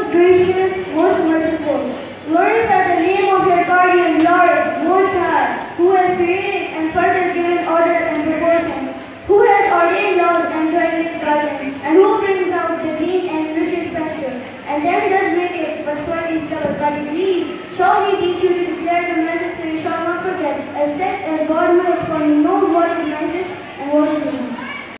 gracious, most merciful. Glorify the name of your guardian, Lord, Most High, who has created and further given order and proportion, who has ordained laws and dwelling gardens, and who brings out the green and luscious pasture, and then does make it but sweat is covered by the green. Shall we teach you to declare the message so you shall not forget, as set as God wills, for He knows what is manifest and what is hidden.